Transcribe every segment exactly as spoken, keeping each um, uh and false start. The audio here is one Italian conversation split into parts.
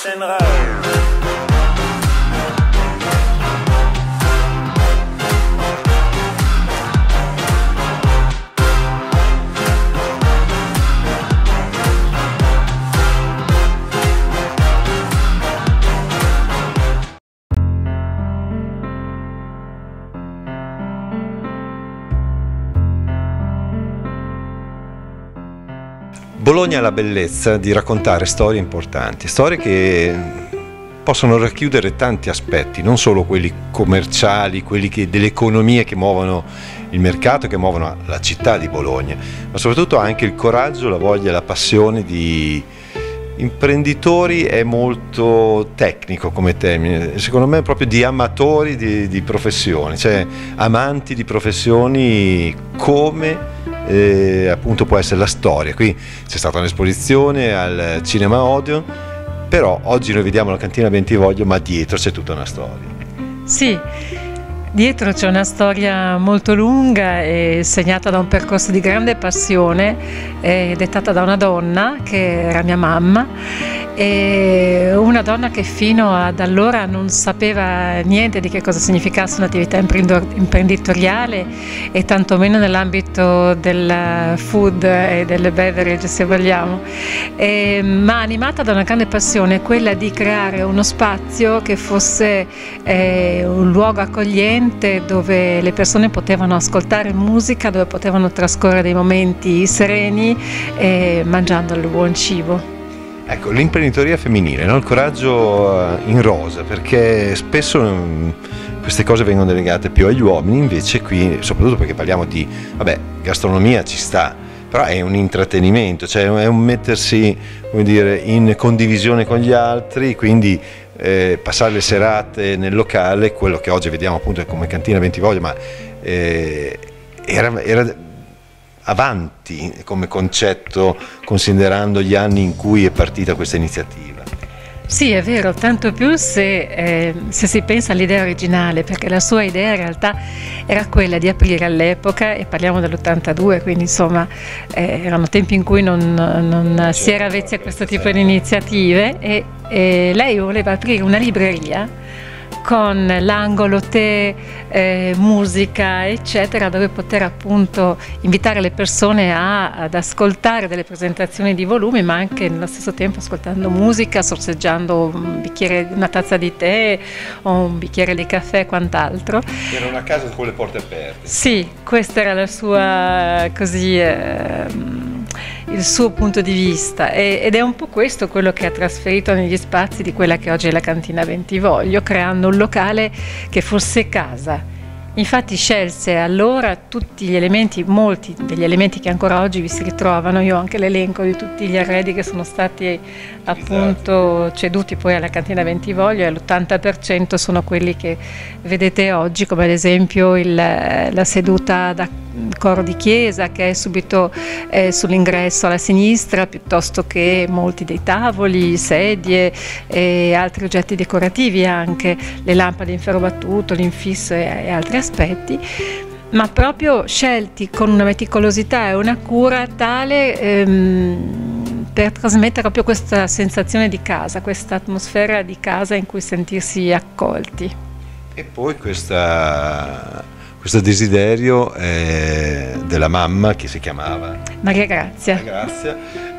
rock'n'roll. Bologna ha la bellezza di raccontare storie importanti, storie che possono racchiudere tanti aspetti, non solo quelli commerciali, quelli che, delle economie che muovono il mercato, che muovono la città di Bologna, ma soprattutto anche il coraggio, la voglia, la passione di imprenditori. È molto tecnico come termine, secondo me proprio di amatori di, di professioni, cioè amanti di professioni come Eh, appunto può essere la storia. Qui c'è stata un'esposizione al Cinema Odeon, però oggi noi vediamo la cantina Bentivoglio, ma dietro c'è tutta una storia. Sì, dietro c'è una storia molto lunga e segnata da un percorso di grande passione, eh, dettata da una donna che era mia mamma, e una donna che fino ad allora non sapeva niente di che cosa significasse un'attività imprenditoriale e tantomeno nell'ambito del food e delle beverage, se vogliamo, e, ma animata da una grande passione, quella di creare uno spazio che fosse eh, un luogo accogliente dove le persone potevano ascoltare musica, dove potevano trascorrere dei momenti sereni eh, mangiando il buon cibo. Ecco, l'imprenditoria femminile, no? Il coraggio in rosa, perché spesso um, queste cose vengono delegate più agli uomini, invece qui, soprattutto perché parliamo di, vabbè, gastronomia ci sta, però è un intrattenimento, cioè è un mettersi, come dire, in condivisione con gli altri, quindi eh, passare le serate nel locale, quello che oggi vediamo appunto come cantina Bentivoglio, ma eh, era... era avanti come concetto, considerando gli anni in cui è partita questa iniziativa. Sì, è vero, tanto più se, eh, se si pensa all'idea originale, perché la sua idea in realtà era quella di aprire all'epoca, e parliamo dell'ottantadue, quindi insomma eh, erano tempi in cui non, non si era avvezzi a questo tipo di iniziative, e, e lei voleva aprire una libreria con l'angolo tè, eh, musica eccetera, dove poter appunto invitare le persone a, ad ascoltare delle presentazioni di volumi, ma anche nello stesso tempo ascoltando musica, sorseggiando un bicchiere, una tazza di tè o un bicchiere di caffè e quant'altro. Era una casa con le porte aperte. Sì, questa era la sua, così, eh, il suo punto di vista, e, ed è un po' questo quello che ha trasferito negli spazi di quella che oggi è la cantina Bentivoglio, creando un locale che fosse casa. Infatti scelse allora tutti gli elementi, molti degli elementi che ancora oggi vi si ritrovano. Io ho anche l'elenco di tutti gli arredi che sono stati appunto ceduti poi alla cantina Bentivoglio, e l'ottanta per cento sono quelli che vedete oggi, come ad esempio il, la seduta da coro di chiesa, che è subito eh, sull'ingresso alla sinistra, piuttosto che molti dei tavoli, sedie e altri oggetti decorativi, anche le lampade in ferro battuto, l'infisso e, e altri aspetti, ma proprio scelti con una meticolosità e una cura tale ehm, per trasmettere proprio questa sensazione di casa, questa atmosfera di casa in cui sentirsi accolti. E poi questa, questo desiderio eh, della mamma, che si chiamava Maria Grazia, Maria Grazia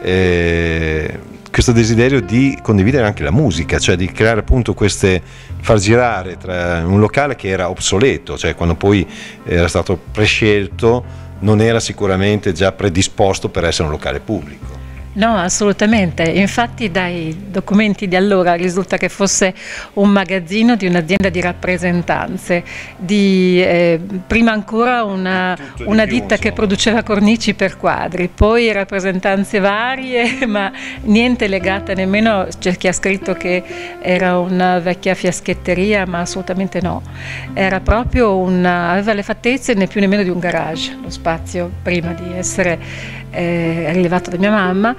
eh, questo desiderio di condividere anche la musica, cioè di creare appunto queste, far girare tra un locale che era obsoleto, cioè quando poi era stato prescelto non era sicuramente già predisposto per essere un locale pubblico. No, assolutamente. Infatti dai documenti di allora risulta che fosse un magazzino di un'azienda di rappresentanze, di, eh, prima ancora una, una ditta che produceva cornici per quadri, poi rappresentanze varie, ma niente legata nemmeno, c'è chi ha scritto che era una vecchia fiaschetteria, ma assolutamente no. Era proprio una, aveva le fattezze né più nemmeno di un garage, lo spazio, prima di essere eh, rilevato da mia mamma.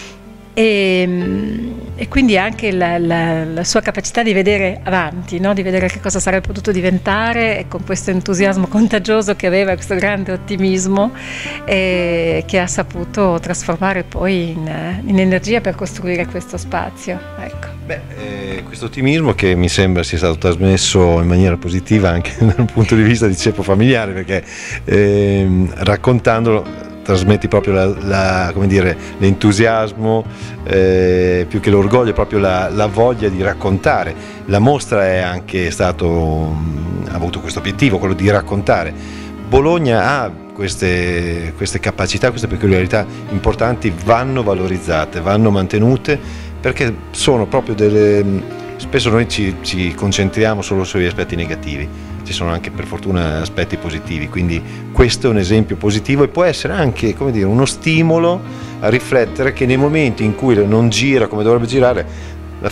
E, e quindi anche la, la, la sua capacità di vedere avanti, no? Di vedere che cosa sarebbe potuto diventare, e con questo entusiasmo contagioso che aveva, questo grande ottimismo eh, che ha saputo trasformare poi in, in energia per costruire questo spazio, ecco. Beh, eh, questo ottimismo che mi sembra sia stato trasmesso in maniera positiva anche dal punto di vista di ceppo familiare, perché eh, raccontandolo trasmetti proprio la, la, come dire, l'entusiasmo, eh, più che l'orgoglio, proprio la, la voglia di raccontare. La mostra è anche stato, ha avuto questo obiettivo, quello di raccontare. Bologna ha queste, queste capacità, queste peculiarità importanti, vanno valorizzate, vanno mantenute, perché sono proprio delle... Spesso noi ci, ci concentriamo solo sugli aspetti negativi, ci sono anche per fortuna aspetti positivi, quindi questo è un esempio positivo e può essere anche, come dire, uno stimolo a riflettere che nei momenti in cui non gira come dovrebbe girare, la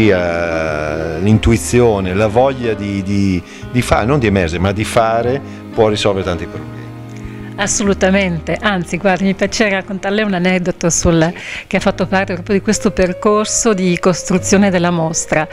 fantasia, l'intuizione, la voglia di, di, di fare, non di emergere, ma di fare, può risolvere tanti problemi. Assolutamente, anzi guardi, mi piace raccontarle un aneddoto sul, che ha fatto parte proprio di questo percorso di costruzione della mostra.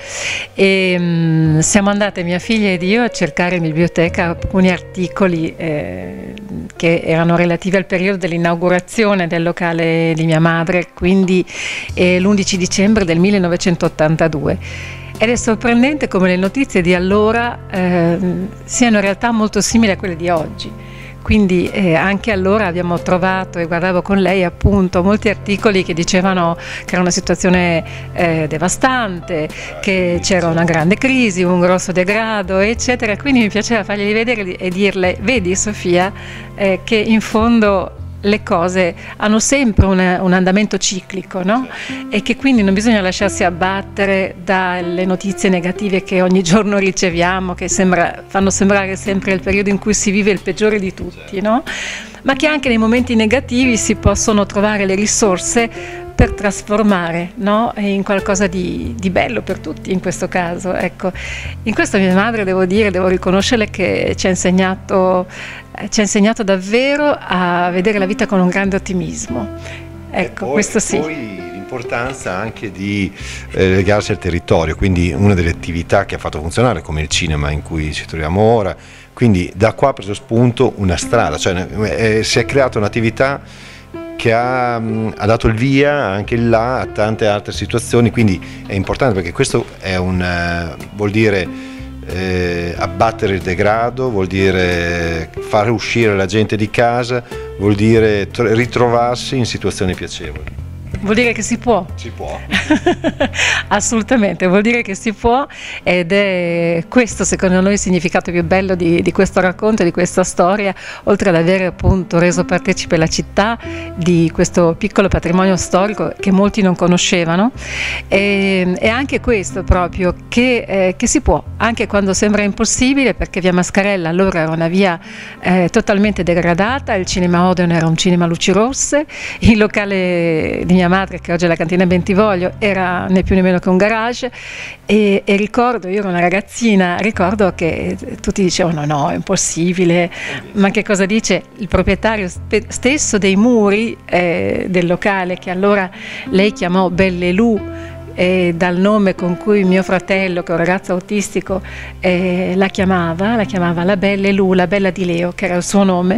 E, mh, siamo andate, mia figlia ed io, a cercare in biblioteca alcuni articoli eh, che erano relativi al periodo dell'inaugurazione del locale di mia madre, quindi eh, l'undici dicembre del millenovecentottantadue. Ed è sorprendente come le notizie di allora eh, siano in realtà molto simili a quelle di oggi. Quindi eh, anche allora abbiamo trovato, e guardavo con lei appunto, molti articoli che dicevano che era una situazione eh, devastante, che c'era una grande crisi, un grosso degrado, eccetera. Quindi mi piaceva farglieli vedere e dirle: vedi Sofia, eh, che in fondo le cose hanno sempre un, un andamento ciclico, no? E che quindi non bisogna lasciarsi abbattere dalle notizie negative che ogni giorno riceviamo, che sembra, fanno sembrare sempre il periodo in cui si vive il peggiore di tutti, no? Ma che anche nei momenti negativi si possono trovare le risorse per trasformare, no? In qualcosa di, di bello per tutti in questo caso. Ecco. In questo mia madre, devo dire, devo riconoscerle che ci ha insegnato, ci ha insegnato davvero a vedere la vita con un grande ottimismo. Ecco, poi, questo sì. Poi l'importanza anche di eh, legarsi al territorio, quindi una delle attività che ha fatto funzionare, come il cinema in cui ci troviamo ora, quindi da qua ha preso spunto una strada, cioè eh, si è creata un'attività che ha, ha dato il via anche là a tante altre situazioni, quindi è importante perché questo è un, uh, vuol dire eh, abbattere il degrado, vuol dire fare uscire la gente di casa, vuol dire ritrovarsi in situazioni piacevoli. Vuol dire che si può. Si può. Assolutamente, vuol dire che si può, ed è questo secondo noi il significato più bello di, di questo racconto, di questa storia, oltre ad aver appunto reso partecipe la città di questo piccolo patrimonio storico che molti non conoscevano. E, e anche questo proprio, che, eh, che si può, anche quando sembra impossibile, perché via Mascarella allora era una via eh, totalmente degradata, il cinema Odeon era un cinema a luci rosse, il locale di mia madre, che oggi è la cantina Bentivoglio, era né più né meno che un garage, e, e ricordo, io ero una ragazzina, ricordo che tutti dicevano no, è impossibile, ma che cosa dice il proprietario stesso dei muri eh, del locale, che allora lei chiamò Belle Lu, eh, dal nome con cui mio fratello, che è un ragazzo autistico, eh, la chiamava, la chiamava la Belle Lu, la Bella di Leo, che era il suo nome.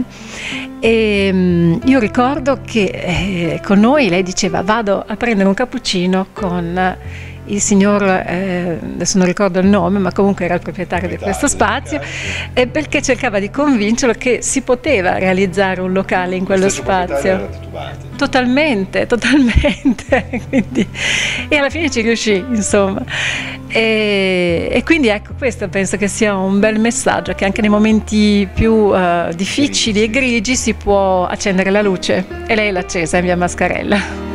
E um, io ricordo che eh, con noi lei diceva: vado a prendere un cappuccino con il signor, eh, adesso non ricordo il nome, ma comunque era il proprietario di questo spazio, e perché cercava di convincerlo che si poteva realizzare un locale in quello spazio. Totalmente, totalmente. Quindi, e alla fine ci riuscì, insomma. E, e quindi ecco, questo penso che sia un bel messaggio, che anche nei momenti più uh, difficili e grigi si può accendere la luce, e lei l'ha accesa in via Mascarella.